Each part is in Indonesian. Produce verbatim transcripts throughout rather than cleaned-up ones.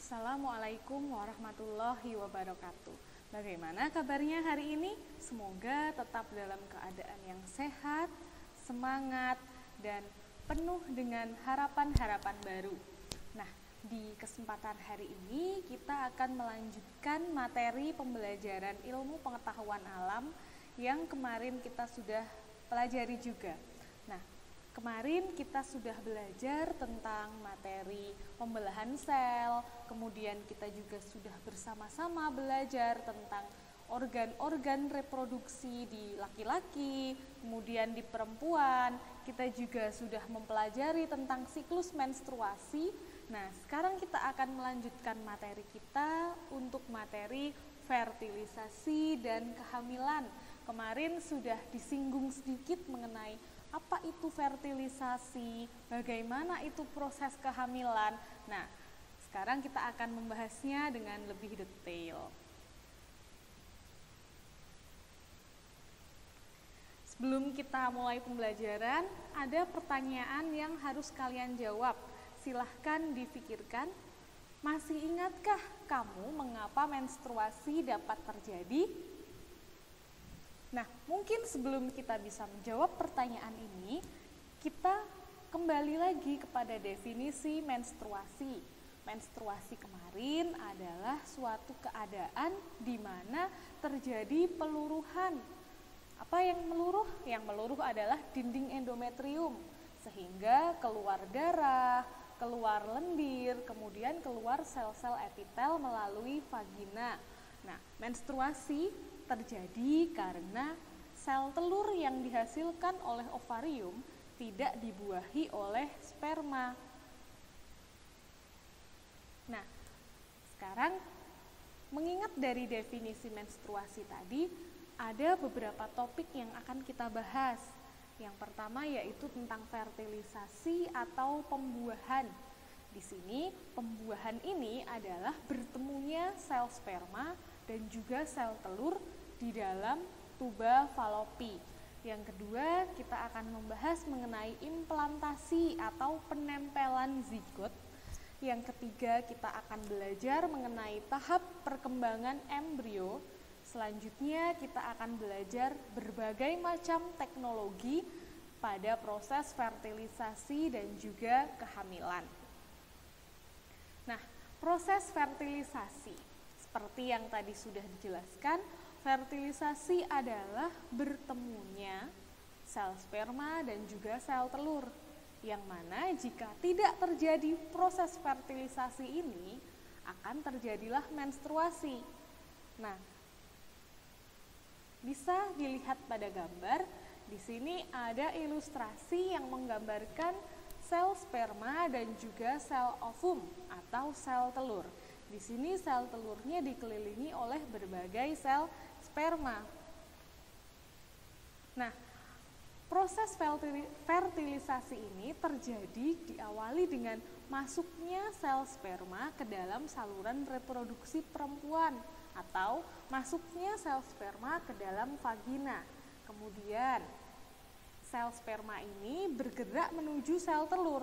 Assalamualaikum warahmatullahi wabarakatuh. Bagaimana kabarnya hari ini? Semoga tetap dalam keadaan yang sehat, semangat, dan penuh dengan harapan-harapan baru. Nah, di kesempatan hari ini kita akan melanjutkan materi pembelajaran ilmu pengetahuan alam yang kemarin kita sudah pelajari juga. Nah, kemarin kita sudah belajar tentang materi pembelahan sel, kemudian kita juga sudah bersama-sama belajar tentang organ-organ reproduksi di laki-laki, kemudian di perempuan. Kita juga sudah mempelajari tentang siklus menstruasi. Nah, sekarang kita akan melanjutkan materi kita untuk materi fertilisasi dan kehamilan. Kemarin sudah disinggung sedikit mengenai apa itu fertilisasi, bagaimana itu proses kehamilan. Nah, sekarang kita akan membahasnya dengan lebih detail. Sebelum kita mulai pembelajaran, ada pertanyaan yang harus kalian jawab. Silahkan difikirkan. Masih ingatkah kamu mengapa menstruasi dapat terjadi? Nah, mungkin sebelum kita bisa menjawab pertanyaan ini, kita kembali lagi kepada definisi menstruasi. Menstruasi kemarin adalah suatu keadaan di mana terjadi peluruhan. Apa yang meluruh? Yang meluruh adalah dinding endometrium, sehingga keluar darah, keluar lendir, kemudian keluar sel-sel epitel melalui vagina. Nah, menstruasi terjadi karena sel telur yang dihasilkan oleh ovarium tidak dibuahi oleh sperma. Nah, sekarang mengingat dari definisi menstruasi tadi, ada beberapa topik yang akan kita bahas. Yang pertama yaitu tentang fertilisasi atau pembuahan. Di sini pembuahan ini adalah bertemunya sel sperma dan juga sel telur di dalam tuba falopi. Yang kedua, kita akan membahas mengenai implantasi atau penempelan zigot. Yang ketiga, kita akan belajar mengenai tahap perkembangan embrio. Selanjutnya, kita akan belajar berbagai macam teknologi pada proses fertilisasi dan juga kehamilan. Nah, proses fertilisasi seperti yang tadi sudah dijelaskan, fertilisasi adalah bertemunya sel sperma dan juga sel telur, yang mana jika tidak terjadi proses fertilisasi ini, akan terjadilah menstruasi. Nah, bisa dilihat pada gambar, di sini ada ilustrasi yang menggambarkan sel sperma dan juga sel ovum atau sel telur. Di sini sel telurnya dikelilingi oleh berbagai sel sperma. Nah, proses fertilisasi ini terjadi diawali dengan masuknya sel sperma ke dalam saluran reproduksi perempuan atau masuknya sel sperma ke dalam vagina. Kemudian sel sperma ini bergerak menuju sel telur.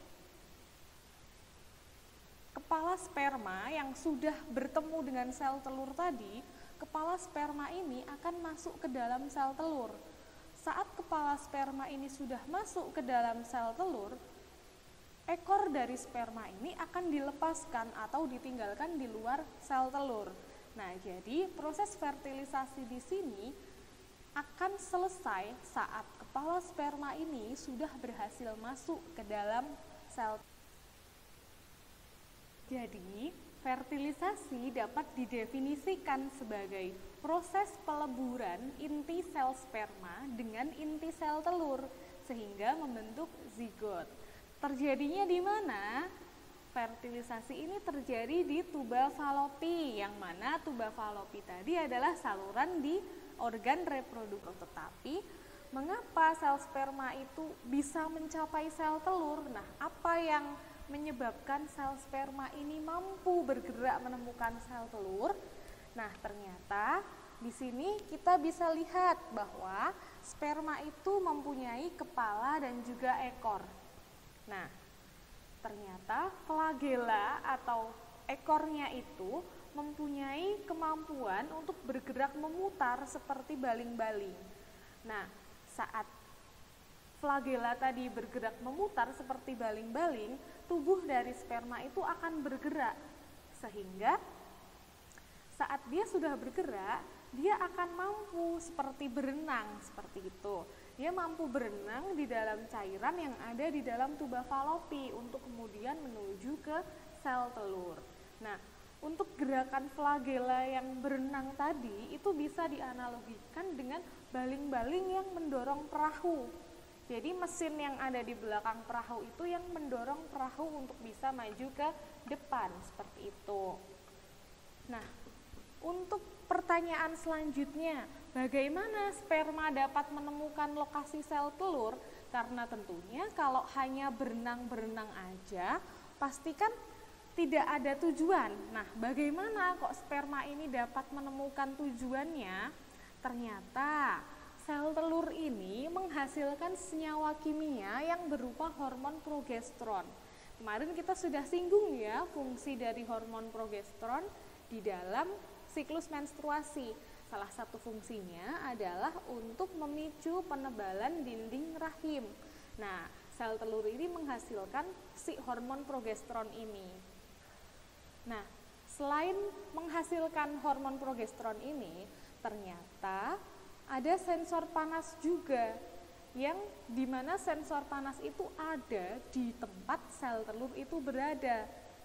Kepala sperma yang sudah bertemu dengan sel telur tadi, kepala sperma ini akan masuk ke dalam sel telur. Saat kepala sperma ini sudah masuk ke dalam sel telur, ekor dari sperma ini akan dilepaskan atau ditinggalkan di luar sel telur. Nah, jadi proses fertilisasi di sini akan selesai saat kepala sperma ini sudah berhasil masuk ke dalam sel. Jadi, fertilisasi dapat didefinisikan sebagai proses peleburan inti sel sperma dengan inti sel telur sehingga membentuk zigot. Terjadinya di mana? Fertilisasi ini terjadi di tuba falopi, yang mana tuba falopi tadi adalah saluran di organ reproduksi. Tetapi mengapa sel sperma itu bisa mencapai sel telur? Nah, apa yang menyebabkan sel sperma ini mampu bergerak menemukan sel telur? Nah, ternyata di sini kita bisa lihat bahwa sperma itu mempunyai kepala dan juga ekor. Nah, ternyata flagela atau ekornya itu mempunyai kemampuan untuk bergerak memutar seperti baling-baling. Nah, saat flagela tadi bergerak memutar seperti baling-baling, tubuh dari sperma itu akan bergerak, sehingga saat dia sudah bergerak, dia akan mampu seperti berenang, seperti itu. Dia mampu berenang di dalam cairan yang ada di dalam tuba falopi untuk kemudian menuju ke sel telur. Nah, untuk gerakan flagela yang berenang tadi itu bisa dianalogikan dengan baling-baling yang mendorong perahu. Jadi mesin yang ada di belakang perahu itu yang mendorong perahu untuk bisa maju ke depan, seperti itu. Nah, untuk pertanyaan selanjutnya, bagaimana sperma dapat menemukan lokasi sel telur? Karena tentunya kalau hanya berenang-berenang aja, pastikan tidak ada tujuan. Nah, bagaimana kok sperma ini dapat menemukan tujuannya? Ternyata sel telur ini menghasilkan senyawa kimia yang berupa hormon progesteron. Kemarin kita sudah singgung ya fungsi dari hormon progesteron di dalam siklus menstruasi. Salah satu fungsinya adalah untuk memicu penebalan dinding rahim. Nah, sel telur ini menghasilkan si hormon progesteron ini. Nah, selain menghasilkan hormon progesteron ini, ternyata ada sensor panas juga, yang dimana sensor panas itu ada di tempat sel telur itu berada.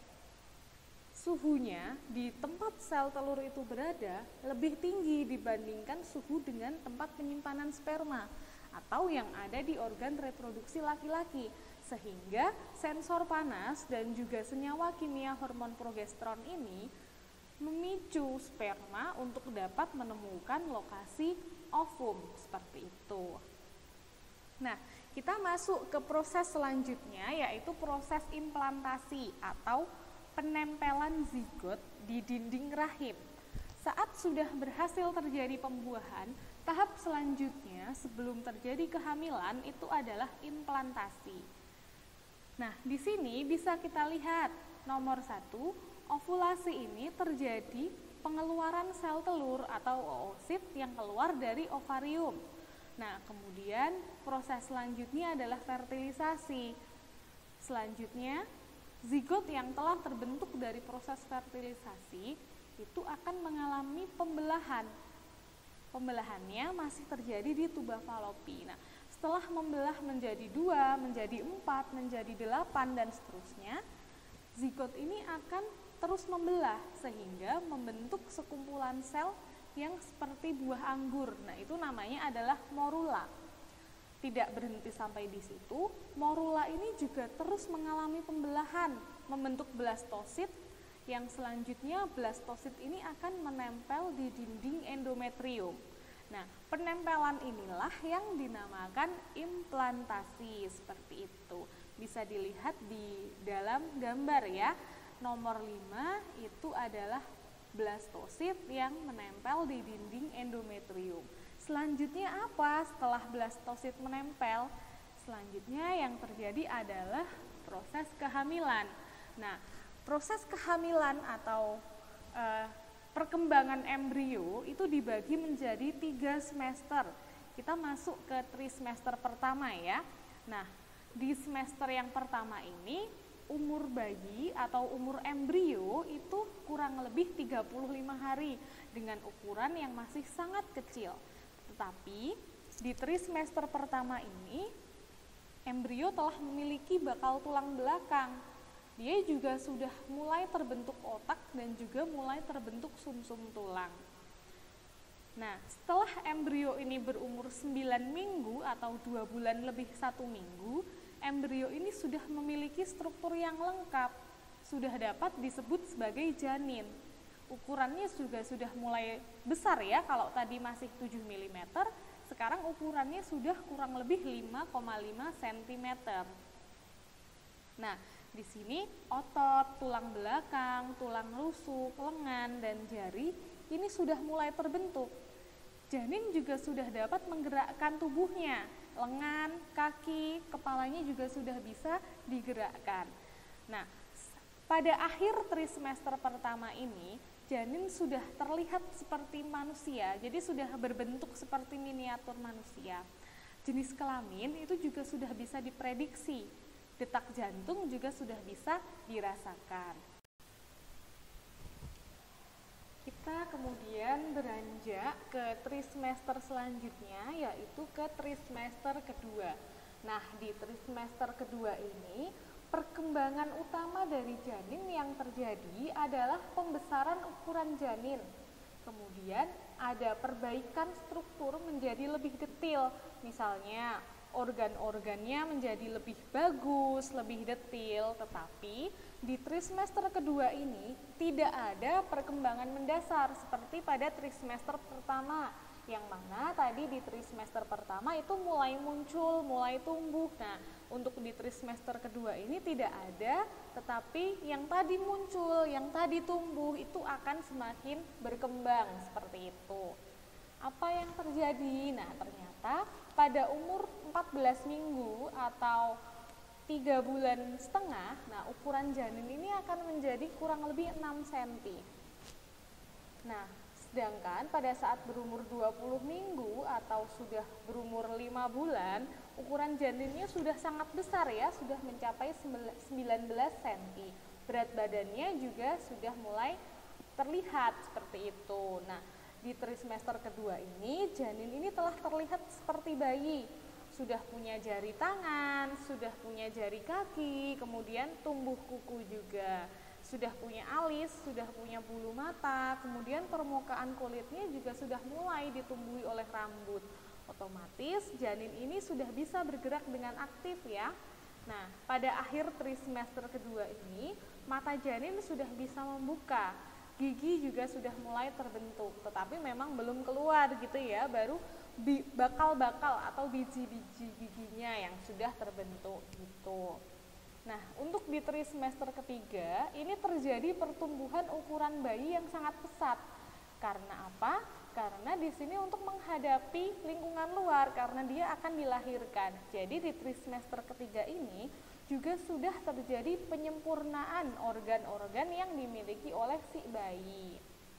Suhunya di tempat sel telur itu berada lebih tinggi dibandingkan suhu dengan tempat penyimpanan sperma atau yang ada di organ reproduksi laki-laki, sehingga sensor panas dan juga senyawa kimia hormon progesteron ini memicu sperma untuk dapat menemukan lokasi ovum, seperti itu. Nah, kita masuk ke proses selanjutnya, yaitu proses implantasi atau penempelan zigot di dinding rahim. Saat sudah berhasil terjadi pembuahan, tahap selanjutnya sebelum terjadi kehamilan itu adalah implantasi. Nah, di sini bisa kita lihat nomor satu, ovulasi ini terjadi pengeluaran sel telur atau oosit yang keluar dari ovarium. Nah, kemudian proses selanjutnya adalah fertilisasi. Selanjutnya, zigot yang telah terbentuk dari proses fertilisasi itu akan mengalami pembelahan. Pembelahannya masih terjadi di tuba falopi. Nah, setelah membelah menjadi dua, menjadi empat, menjadi delapan, dan seterusnya, zigot ini akan terus membelah sehingga membentuk sekumpulan sel yang seperti buah anggur. Nah, itu namanya adalah morula. Tidak berhenti sampai di situ, morula ini juga terus mengalami pembelahan, membentuk blastosit, yang selanjutnya blastosit ini akan menempel di dinding endometrium. Nah, penempelan inilah yang dinamakan implantasi, seperti itu. Bisa dilihat di dalam gambar ya. Nomor lima itu adalah blastosit yang menempel di dinding endometrium. Selanjutnya apa setelah blastosit menempel? Selanjutnya yang terjadi adalah proses kehamilan. Nah, proses kehamilan atau e, perkembangan embrio itu dibagi menjadi tiga semester. Kita masuk ke trimester pertama ya. Nah, di semester yang pertama ini umur bayi atau umur embrio itu kurang lebih tiga puluh lima hari dengan ukuran yang masih sangat kecil. Tetapi di trimester pertama ini embrio telah memiliki bakal tulang belakang. Dia juga sudah mulai terbentuk otak dan juga mulai terbentuk sumsum tulang. Nah, setelah embrio ini berumur sembilan minggu atau dua bulan lebih satu minggu, embrio ini sudah memiliki struktur yang lengkap, sudah dapat disebut sebagai janin. Ukurannya juga sudah mulai besar ya, kalau tadi masih tujuh milimeter, sekarang ukurannya sudah kurang lebih lima koma lima sentimeter. Nah, di sini otot, tulang belakang, tulang rusuk, lengan, dan jari ini sudah mulai terbentuk. Janin juga sudah dapat menggerakkan tubuhnya, lengan, kaki, kepalanya juga sudah bisa digerakkan. Nah, pada akhir trimester pertama ini, janin sudah terlihat seperti manusia, jadi sudah berbentuk seperti miniatur manusia. Jenis kelamin itu juga sudah bisa diprediksi, detak jantung juga sudah bisa dirasakan. Kita kemudian beranjak ke trimester selanjutnya, yaitu ke trimester kedua. Nah, di trimester kedua ini, perkembangan utama dari janin yang terjadi adalah pembesaran ukuran janin. Kemudian ada perbaikan struktur menjadi lebih detail, misalnya organ-organnya menjadi lebih bagus, lebih detail, tetapi di trimester kedua ini tidak ada perkembangan mendasar seperti pada trimester pertama, yang mana tadi di trimester pertama itu mulai muncul, mulai tumbuh. Nah, untuk di trimester kedua ini tidak ada, tetapi yang tadi muncul, yang tadi tumbuh itu akan semakin berkembang seperti itu. Apa yang terjadi? Nah, ternyata pada umur empat belas minggu atau tiga bulan setengah, nah ukuran janin ini akan menjadi kurang lebih enam sentimeter. Nah, sedangkan pada saat berumur dua puluh minggu atau sudah berumur lima bulan, ukuran janinnya sudah sangat besar ya, sudah mencapai sembilan belas sentimeter. Berat badannya juga sudah mulai terlihat seperti itu. Nah, di trimester kedua ini, janin ini telah terlihat seperti bayi. Sudah punya jari tangan, sudah punya jari kaki, kemudian tumbuh kuku juga. Sudah punya alis, sudah punya bulu mata, kemudian permukaan kulitnya juga sudah mulai ditumbuhi oleh rambut. Otomatis janin ini sudah bisa bergerak dengan aktif ya. Nah, pada akhir trimester kedua ini, mata janin sudah bisa membuka. Gigi juga sudah mulai terbentuk, tetapi memang belum keluar gitu ya, baru bakal-bakal atau biji-biji giginya yang sudah terbentuk gitu. Nah, untuk di trimester ketiga, ini terjadi pertumbuhan ukuran bayi yang sangat pesat. Karena apa? Karena di sini untuk menghadapi lingkungan luar, karena dia akan dilahirkan. Jadi di trimester ketiga ini juga sudah terjadi penyempurnaan organ-organ yang dimiliki oleh si bayi.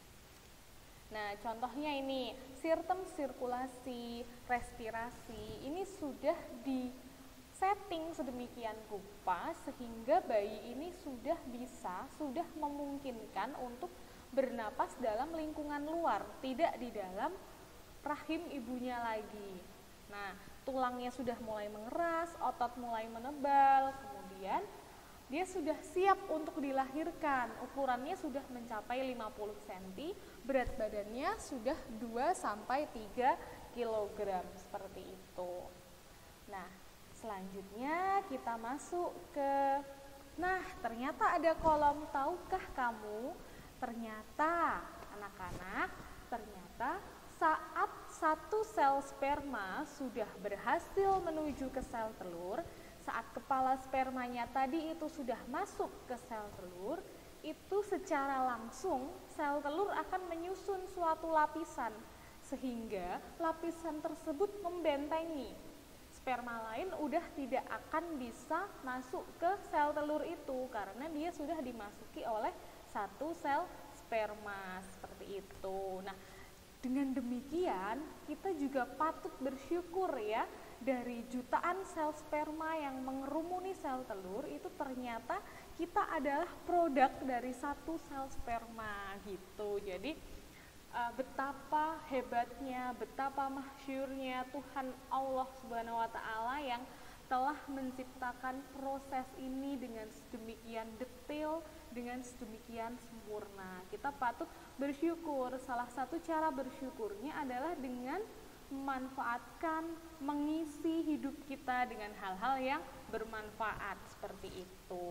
Nah, contohnya ini, sistem sirkulasi, respirasi, ini sudah di setting sedemikian rupa sehingga bayi ini sudah bisa, sudah memungkinkan untuk bernapas dalam lingkungan luar, tidak di dalam rahim ibunya lagi. Nah, tulangnya sudah mulai mengeras, otot mulai menebal, kemudian dia sudah siap untuk dilahirkan. Ukurannya sudah mencapai lima puluh sentimeter, berat badannya sudah dua sampai tiga kilogram seperti itu. Nah, selanjutnya kita masuk ke, nah ternyata ada kolom tahukah kamu? Ternyata anak-anak, ternyata saat satu sel sperma sudah berhasil menuju ke sel telur, saat kepala spermanya tadi itu sudah masuk ke sel telur, itu secara langsung sel telur akan menyusun suatu lapisan, sehingga lapisan tersebut membentengi. Sperma lain udah tidak akan bisa masuk ke sel telur itu, karena dia sudah dimasuki oleh satu sel sperma, seperti itu. Nah, dengan demikian, kita juga patut bersyukur ya, dari jutaan sel sperma yang mengerumuni sel telur, itu ternyata kita adalah produk dari satu sel sperma gitu. Jadi uh, betapa hebatnya, betapa masyhurnya Tuhan Allah Subhanahu wa taala yang telah menciptakan proses ini dengan sedemikian detail, dengan sedemikian sempurna. Kita patut bersyukur. Salah satu cara bersyukurnya adalah dengan memanfaatkan, mengisi hidup kita dengan hal-hal yang bermanfaat seperti itu.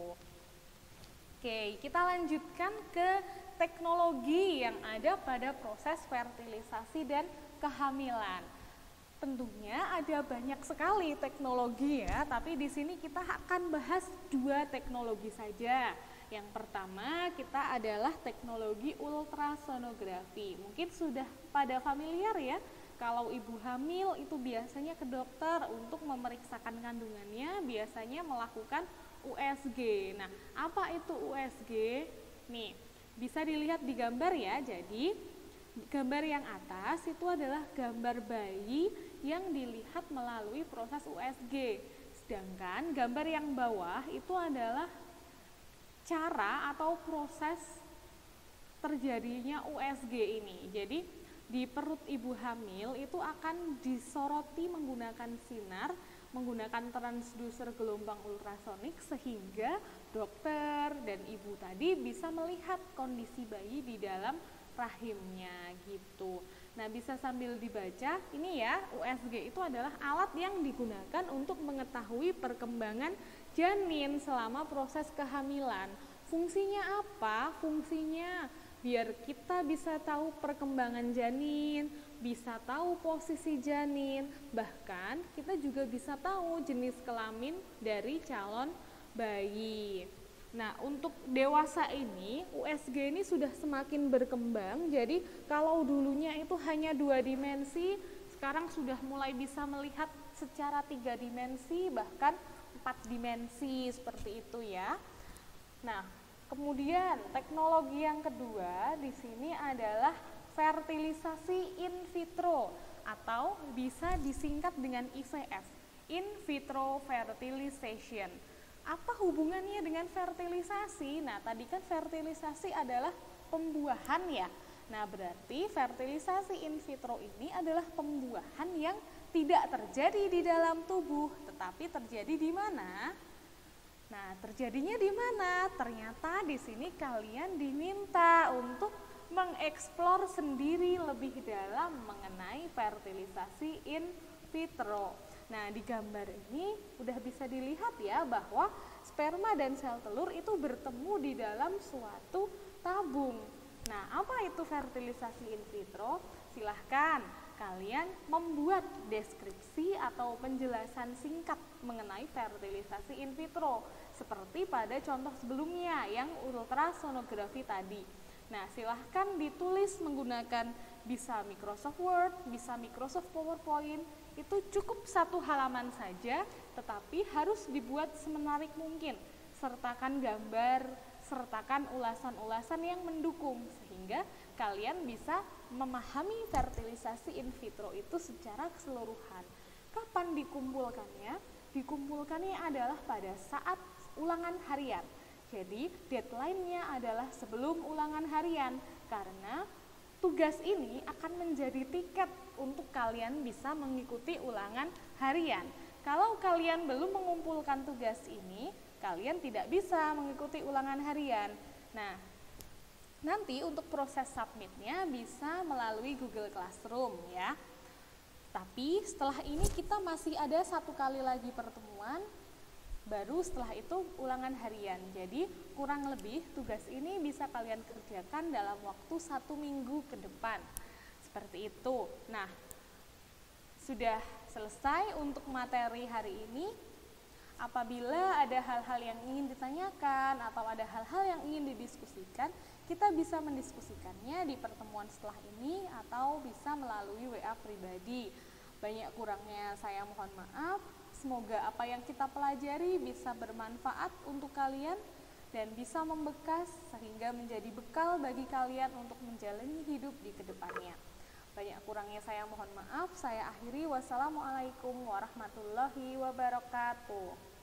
Oke, kita lanjutkan ke teknologi yang ada pada proses fertilisasi dan kehamilan. Tentunya ada banyak sekali teknologi ya, tapi di sini kita akan bahas dua teknologi saja. Yang pertama kita adalah teknologi ultrasonografi. Mungkin sudah pada familiar ya, kalau ibu hamil itu biasanya ke dokter untuk memeriksakan kandungannya, biasanya melakukan U S G. Nah, apa itu U S G? Nih, bisa dilihat di gambar ya. Jadi, gambar yang atas itu adalah gambar bayi yang dilihat melalui proses U S G. Sedangkan gambar yang bawah itu adalah cara atau proses terjadinya U S G ini. Jadi, di perut ibu hamil itu akan disoroti menggunakan sinar, menggunakan transduser gelombang ultrasonik sehingga dokter dan ibu tadi bisa melihat kondisi bayi di dalam rahimnya gitu. Nah, bisa sambil dibaca, ini ya, U S G itu adalah alat yang digunakan untuk mengetahui perkembangan janin selama proses kehamilan. Fungsinya apa? Fungsinya biar kita bisa tahu perkembangan janin, bisa tahu posisi janin, bahkan kita juga bisa tahu jenis kelamin dari calon bayi. Nah, untuk dewasa ini, U S G ini sudah semakin berkembang, jadi kalau dulunya itu hanya dua dimensi, sekarang sudah mulai bisa melihat secara tiga dimensi, bahkan empat dimensi, seperti itu ya. Nah, kemudian teknologi yang kedua di sini adalah fertilisasi in vitro atau bisa disingkat dengan I V F, in vitro fertilization. Apa hubungannya dengan fertilisasi? Nah, tadi kan fertilisasi adalah pembuahan ya. Nah, berarti fertilisasi in vitro ini adalah pembuahan yang tidak terjadi di dalam tubuh, tetapi terjadi di mana? Nah, terjadinya di mana? Ternyata di sini kalian diminta untuk mengeksplor sendiri lebih dalam mengenai fertilisasi in vitro. Nah, di gambar ini udah bisa dilihat ya bahwa sperma dan sel telur itu bertemu di dalam suatu tabung. Nah, apa itu fertilisasi in vitro? Silahkan kalian membuat deskripsi atau penjelasan singkat mengenai fertilisasi in vitro seperti pada contoh sebelumnya yang ultrasonografi tadi. Nah, silahkan ditulis menggunakan bisa Microsoft Word, bisa Microsoft PowerPoint, itu cukup satu halaman saja, tetapi harus dibuat semenarik mungkin. Sertakan gambar, sertakan ulasan-ulasan yang mendukung, sehingga kalian bisa memahami fertilisasi in vitro itu secara keseluruhan. Kapan dikumpulkannya? Dikumpulkannya adalah pada saat ulangan harian. Jadi deadline-nya adalah sebelum ulangan harian, karena tugas ini akan menjadi tiket untuk kalian bisa mengikuti ulangan harian. Kalau kalian belum mengumpulkan tugas ini, kalian tidak bisa mengikuti ulangan harian. Nah, nanti untuk proses submitnya bisa melalui Google Classroom ya. Tapi setelah ini kita masih ada satu kali lagi pertemuan, baru setelah itu ulangan harian. Jadi kurang lebih tugas ini bisa kalian kerjakan dalam waktu satu minggu ke depan. Seperti itu. Nah, sudah selesai untuk materi hari ini. Apabila ada hal-hal yang ingin ditanyakan atau ada hal-hal yang ingin didiskusikan, kita bisa mendiskusikannya di pertemuan setelah ini atau bisa melalui W A pribadi. Banyak kurangnya saya mohon maaf. Semoga apa yang kita pelajari bisa bermanfaat untuk kalian dan bisa membekas sehingga menjadi bekal bagi kalian untuk menjalani hidup di kedepannya. Banyak kurangnya saya mohon maaf. Saya akhiri. Wassalamualaikum warahmatullahi wabarakatuh.